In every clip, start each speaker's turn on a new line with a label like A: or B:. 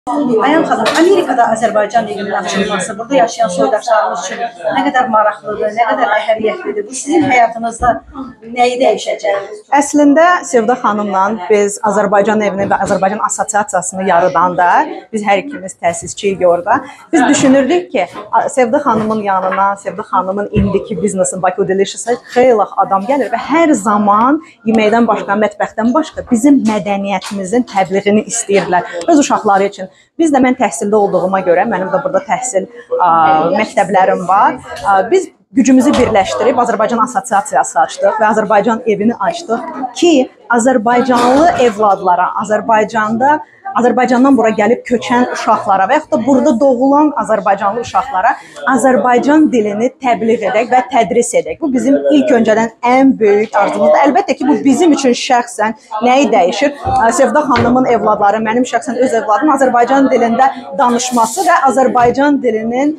A: Ayam xanım, Amerikada Azərbaycan dilinin açılması, burada yaşayan soydaşlarımız üçün nə qədər maraqlıdır, nə qədər əhəmiyyətlidir? Bu sizin həyatınızda nəyi dəyişəcək?
B: Əslində Sevda xanımla biz Azərbaycan evini və Azərbaycan Assosiasiyasını yaradanda biz hər ikimiz təsisçiyik orada. Biz düşünürdük ki, Sevda xanımın yanına, Sevda xanımın indiki biznesin Baku Delicious-a xeyli adam gəlir və hər zaman yeməkdən başqa, mətbəxdən başqa bizim mədəniyyətimizin təbliğini istəyirlər öz uşaqları üçün. Biz də mən təhsildə olduğuma görə, mənim də burada təhsil məktəblərim var. Biz gücümüzü birləşdirib Azərbaycan Assosiasiyası açdıq və Azərbaycan evini açdıq ki, Azərbaycanlı evladlara, Azərbaycandan bura gəlib köçən uşaqlara və yaxud da burada doğulan Azərbaycanlı uşaqlara Azərbaycan dilini təbliğ edək və tədris edək. Bu bizim ilk öncədən ən böyük arzumuzdur. Əlbəttə ki, bu bizim üçün şəxsən nəyi dəyişir? Sevda xanımın evladları, mənim şəxsən öz evladım Azərbaycan dilində danışması və Azərbaycan dilinin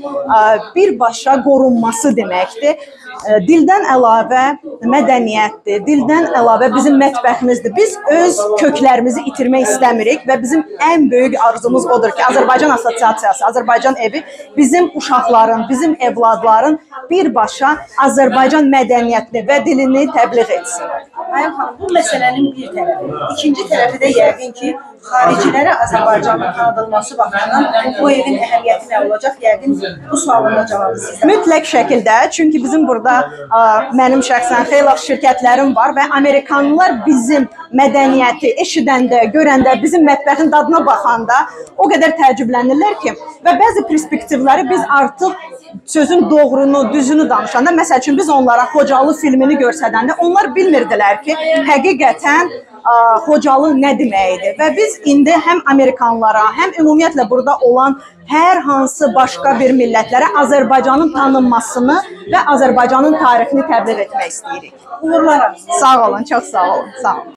B: birbaşa qorunması deməkdir. Dildən əlavə mədəniyyətdir, dildən əlavə bizim mətbəximizdir. Biz öz köklərimizi itirmək istəmirik və bizim ən böyük arzumuz odur ki, Azərbaycan Assosiasiyası, Azərbaycan evi bizim uşaqların, bizim evladların birbaşa Azərbaycan mədəniyyətini və dilini təbliğ etsin.
A: Ayam xanım, bu məsələnin bir tərəfi. İkinci tərəfi də yəqin ki, xaricilərə Azərbaycanın tanıdılması baxımından bu evin əhəmiyyəti nə olacaq? Yəqin bu sualın da cavabı sizdə.
B: Mütləq şəkildə, çünki bizim burada mənim şəxsən xeyli şirkətlərim var və Amerikanlılar bizim mədəniyyəti eşidəndə, görəndə, bizim mətbəxin dadına baxanda o qədər təəccüblənirlər ki, və bəzi perspektivləri biz artıq sözün doğrunu, düzünü danışanda, məsəl üçün biz onlara Xocalı filmini görsədəndə onlar bilmirdilər ki, həqiqətən Xocalı nə deməkdir və biz indi həm Amerikanlara, həm ümumiyyətlə burada olan hər hansı başqa bir millətlərə Azərbaycanın tanınmasını və Azərbaycanın tarixini təbliğ etmək istəyirik.
A: Uğurlar.
B: Sağ olun, çox sağ olun. Sağ olun.